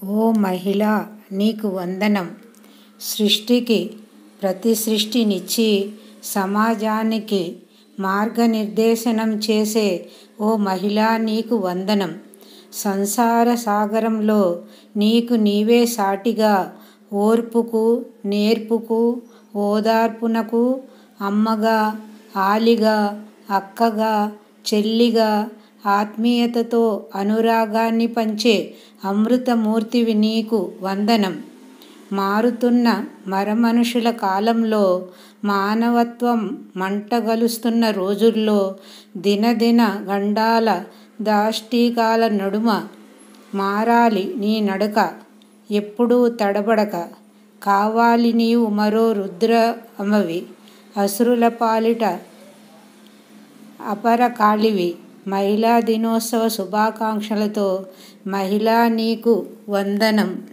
ఓ మహిళా, నీకు వందనం. సృష్టికి ప్రతిసృష్టినిచ్చి సమాజానికి మార్గనిర్దేశనం చేసే ఓ మహిళా, నీకు వందనం. సంసార సాగరంలో నీకు నీవే సాటిగా, ఓర్పుకు, నేర్పుకు, ఓదార్పునకు, అమ్మగా, ఆలిగా, అక్కగా, చెల్లిగా, ఆత్మీయతతో అనురాగాన్ని పంచే అమృతమూర్తివి, నీకు వందనం. మారుతున్న మరమనుషుల కాలంలో, మానవత్వం మంటగలుస్తున్న రోజుల్లో, దినదిన గండాల దాష్టీకాల నడుమ మారాలి నీ నడక, ఎప్పుడూ తడబడక. కావాలి నీవు మరో రుద్రమవి, అసురుల పాలిట అపరకాళివి. మహిళా దినోత్సవ శుభాకాంక్షలతో మహిళా, నీకు వందనం.